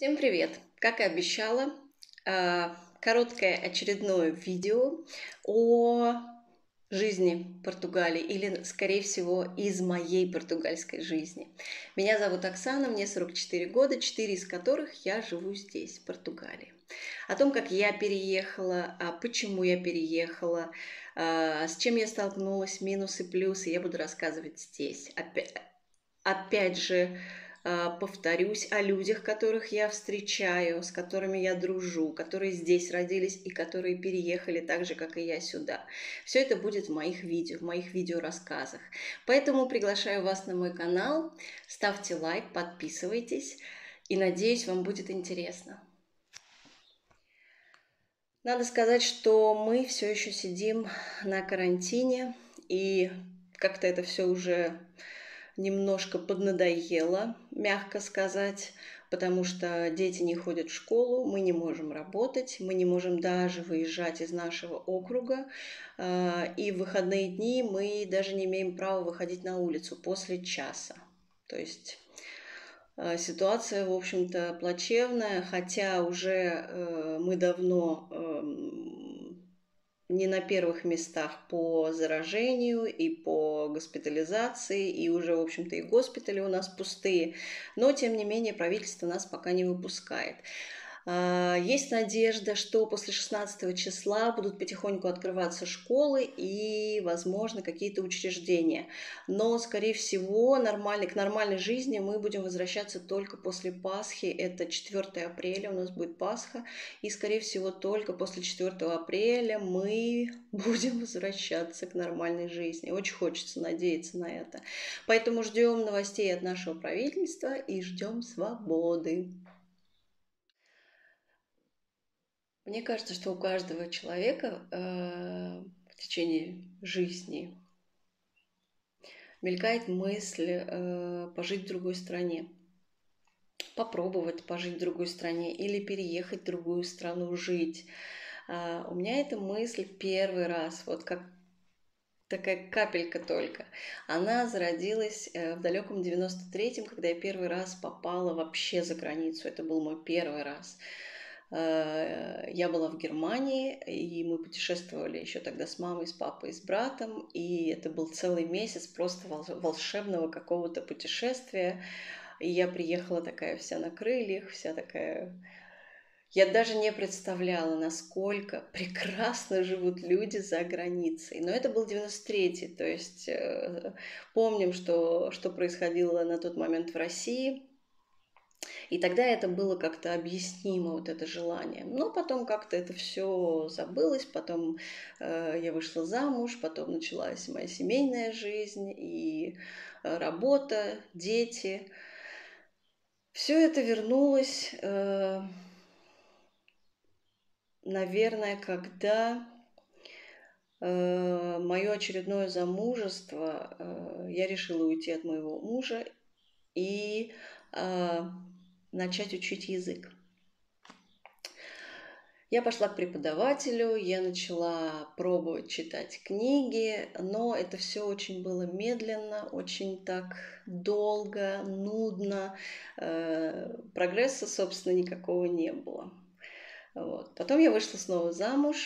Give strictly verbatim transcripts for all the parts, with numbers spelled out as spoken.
Всем привет! Как и обещала, а, короткое очередное видео о жизни в Португалии или, скорее всего, из моей португальской жизни. Меня зовут Оксана, мне сорок четыре года, четыре из которых я живу здесь, в Португалии. О том, как я переехала, а почему я переехала, а, с чем я столкнулась, минусы, плюсы, я буду рассказывать здесь. Опять, опять же, повторюсь о людях, которых я встречаю, с которыми я дружу, которые здесь родились и которые переехали так же, как и я, сюда. Все это будет в моих видео, в моих видеорассказах. Поэтому приглашаю вас на мой канал, ставьте лайк, подписывайтесь и надеюсь, вам будет интересно. Надо сказать, что мы все еще сидим на карантине, и как-то это все уже немножко поднадоело, мягко сказать, потому что дети не ходят в школу, мы не можем работать, мы не можем даже выезжать из нашего округа, и в выходные дни мы даже не имеем права выходить на улицу после часа. То есть ситуация, в общем-то, плачевная, хотя уже мы давно не на первых местах по заражению и по госпитализации, и уже, в общем-то, и госпитали у нас пустые, но, тем не менее, правительство нас пока не выпускает. Есть надежда, что после шестнадцатого числа будут потихоньку открываться школы и, возможно, какие-то учреждения. Но, скорее всего, нормально, к нормальной жизни мы будем возвращаться только после Пасхи. Это четвёртого апреля у нас будет Пасха. И, скорее всего, только после четвёртого апреля мы будем возвращаться к нормальной жизни. Очень хочется надеяться на это. Поэтому ждем новостей от нашего правительства и ждем свободы. Мне кажется, что у каждого человека э, в течение жизни мелькает мысль э, пожить в другой стране, попробовать пожить в другой стране или переехать в другую страну жить. Э, у меня эта мысль первый раз, вот как такая капелька только, она зародилась в далеком девяносто третьем, когда я первый раз попала вообще за границу. Это был мой первый раз. Я была в Германии, и мы путешествовали еще тогда с мамой, с папой, с братом, и это был целый месяц просто волшебного какого-то путешествия. И я приехала такая вся на крыльях, вся такая... Я даже не представляла, насколько прекрасно живут люди за границей. Но это был девяносто третий, то есть э, помним, что, что происходило на тот момент в России. И тогда это было как-то объяснимо, вот это желание. Но потом как-то это все забылось, потом э, я вышла замуж, потом началась моя семейная жизнь и э, работа, дети. Все это вернулось... Э, наверное, когда э, мое очередное замужество, э, я решила уйти от моего мужа и э, начать учить язык. Я пошла к преподавателю, я начала пробовать читать книги, но это все очень было медленно, очень так долго, нудно. Э, прогресса, собственно, никакого не было. Вот. Потом я вышла снова замуж,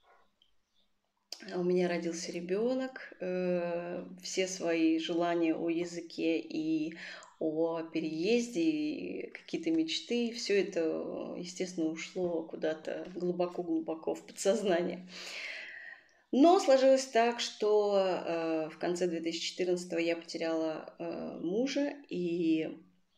у меня родился ребенок, все свои желания о языке и о переезде, и какие-то мечты, все это, естественно, ушло куда-то глубоко-глубоко в подсознание. Но сложилось так, что в конце две тысячи четырнадцатого я потеряла мужа, и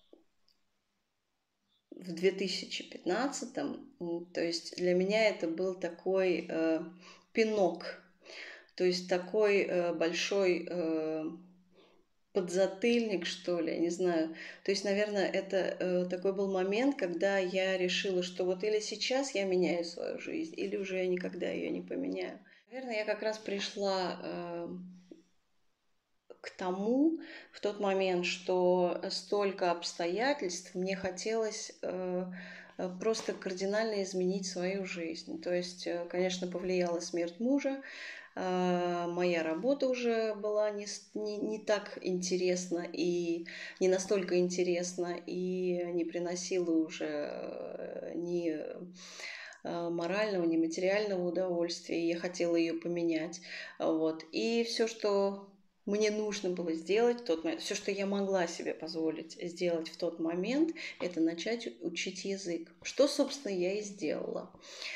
в две тысячи пятнадцатом, то есть для меня это был такой э, пинок, то есть такой э, большой э, подзатыльник, что ли, я не знаю. То есть, наверное, это э, такой был момент, когда я решила, что вот или сейчас я меняю свою жизнь, или уже я никогда ее не поменяю. Наверное, я как раз пришла... Э, к тому в тот момент, что столько обстоятельств, мне хотелось э, просто кардинально изменить свою жизнь. То есть, конечно, повлияла смерть мужа, а, моя работа уже была не, с- не, не так интересна и не настолько интересна, и не приносила уже э, ни э, морального, ни материального удовольствия, и я хотела ее поменять. Вот. И все, что мне нужно было сделать в тот момент, все, что я могла себе позволить сделать в тот момент, это начать учить язык. Что, собственно, я и сделала.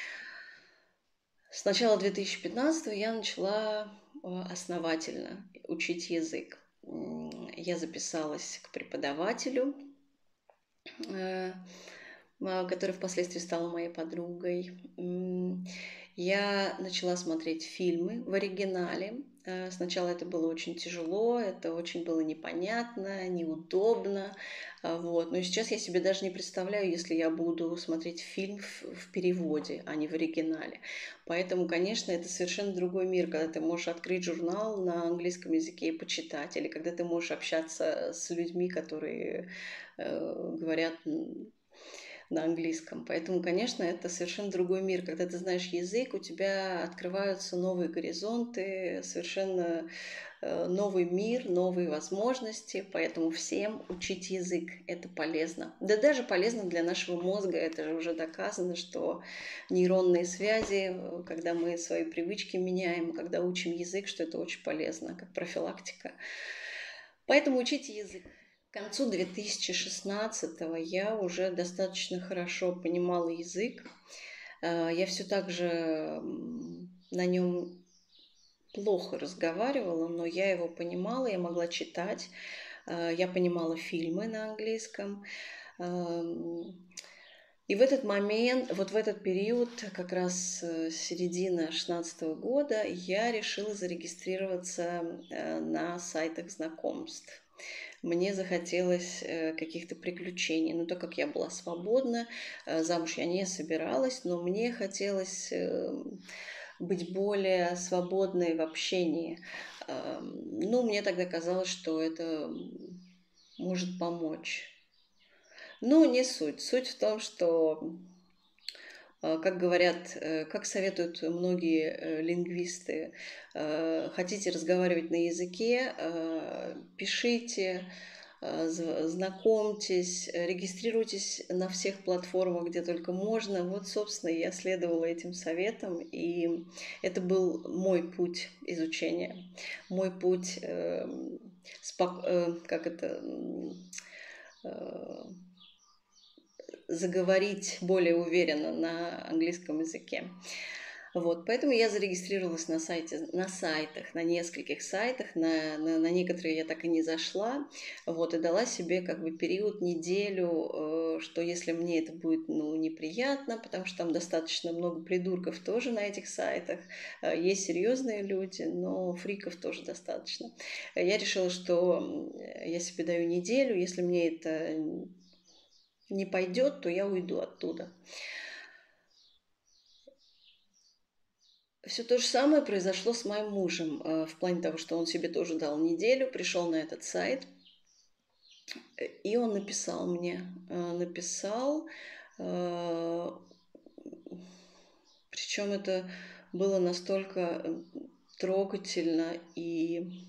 С начала две тысячи пятнадцатого я начала э, основательно учить язык. Я записалась к преподавателю, э, а, которая впоследствии стала моей подругой. Я начала смотреть фильмы в оригинале. Э, Сначала это было очень тяжело, это очень было непонятно, неудобно. а, Вот. Но сейчас я себе даже не представляю, если я буду смотреть фильм в, в переводе, а не в оригинале. Поэтому, конечно, это совершенно другой мир, когда ты можешь открыть журнал на английском языке и почитать, или когда ты можешь общаться с людьми, которые э, говорят на английском. Поэтому, конечно, это совершенно другой мир. Когда ты знаешь язык, у тебя открываются новые горизонты, совершенно э, новый мир, новые возможности. Поэтому всем учить язык – это полезно. Да даже полезно для нашего мозга. Это же уже доказано, что нейронные связи, э, когда мы свои привычки меняем, когда учим язык, что это очень полезно, как профилактика. Поэтому учите язык. К концу две тысячи шестнадцатого я уже достаточно хорошо понимала язык. Э, Я все так же м, на нем плохо разговаривала, но я его понимала, я могла читать, э, я понимала фильмы на английском. Эм, И в этот момент, вот в этот период, как раз э, середина шестнадцатого года, я решила зарегистрироваться э, на сайтах знакомств. Мне захотелось э, каких-то приключений. Но так как я была свободна, э, замуж я не собиралась, но мне хотелось э, быть более свободной в общении. Э, Ну, мне тогда казалось, что это может помочь. Но не суть. Суть в том, что, э, как говорят, э, как советуют многие э, лингвисты, э, хотите разговаривать на языке, э, пишите, э, знакомьтесь, э, регистрируйтесь на всех платформах, где только можно. Вот, собственно, я следовала этим советам, и это был мой путь изучения, мой путь, э, спок- э, как это, э, заговорить более уверенно на английском языке. Вот, поэтому я зарегистрировалась на сайте, на сайтах, на нескольких сайтах, на, на, на некоторые я так и не зашла, вот, и дала себе как бы период, неделю, э, что если мне это будет, ну, неприятно, потому что там достаточно много придурков тоже на этих сайтах, э, есть серьезные люди, но фриков тоже достаточно. Я решила, что я себе даю неделю, если мне это не пойдет, то я уйду оттуда. Все то же самое произошло с моим мужем, э, в плане того, что он себе тоже дал неделю, пришел на этот сайт, э, и он написал мне, э, написал, э, причем это было настолько э, трогательно, и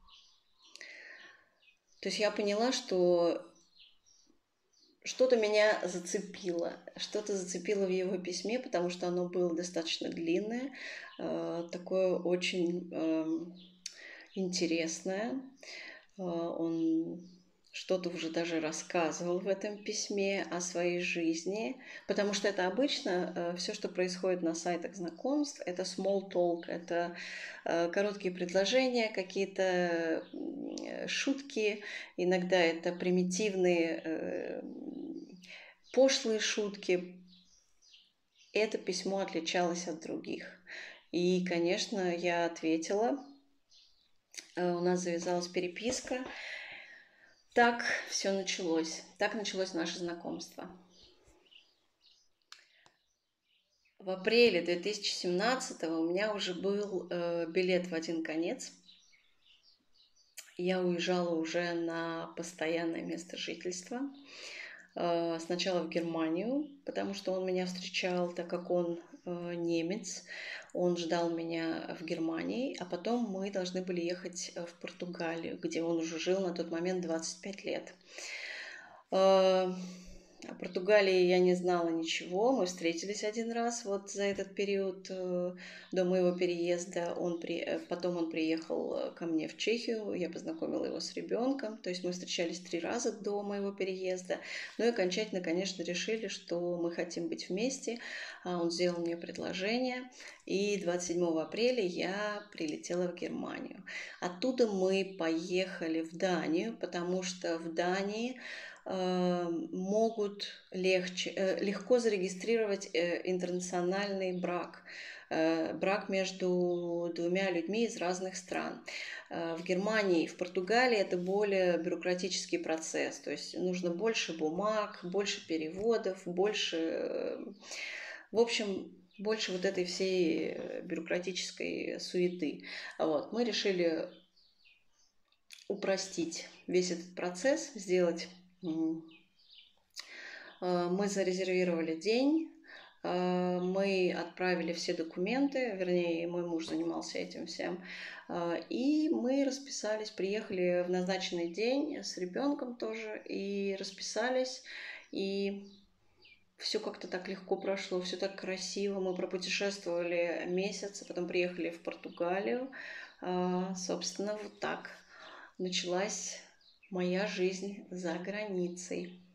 то есть я поняла, что что-то меня зацепило, что-то зацепило в его письме, потому что оно было достаточно длинное, э, такое очень эм, интересное. Э, Он что-то уже даже рассказывал в этом письме о своей жизни, потому что это обычно все, что происходит на сайтах знакомств, это small talk, это э, короткие предложения, какие-то м, шутки, иногда это примитивные э, пошлые шутки. Это письмо отличалось от других. И, конечно, я ответила, э, у нас завязалась переписка. Так все началось. Так началось наше знакомство. В апреле две тысячи семнадцатого у меня уже был э, билет в один конец. Я уезжала уже на постоянное место жительства. э, сначала в Германию, потому что он меня встречал, так как он э, немец. Он ждал меня в Германии, а потом мы должны были ехать в Португалию, где он уже жил на тот момент двадцать пять лет. Э, О Португалии я не знала ничего. Мы встретились один раз вот за этот период э, до моего переезда. Он при... э, Потом он приехал э, ко мне в Чехию. Я познакомила его с ребенком. То есть мы встречались три раза до моего переезда. Ну и окончательно, конечно, решили, что мы хотим быть вместе. А Он сделал мне предложение. И двадцать седьмого апреля я прилетела в Германию. Оттуда мы поехали в Данию, потому что в Дании могут легче, легко зарегистрировать интернациональный брак, брак между двумя людьми из разных стран. В Германии и в Португалии это более бюрократический процесс, то есть нужно больше бумаг, больше переводов, больше, в общем, больше вот этой всей бюрократической суеты. Вот. Мы решили упростить весь этот процесс, сделать. Мы зарезервировали день, мы отправили все документы, вернее, мой муж занимался этим всем, и мы расписались, приехали в назначенный день с ребенком тоже, и расписались, и все как-то так легко прошло, все так красиво. Мы пропутешествовали месяц, а потом приехали в Португалию. Собственно, вот так началась моя жизнь за границей.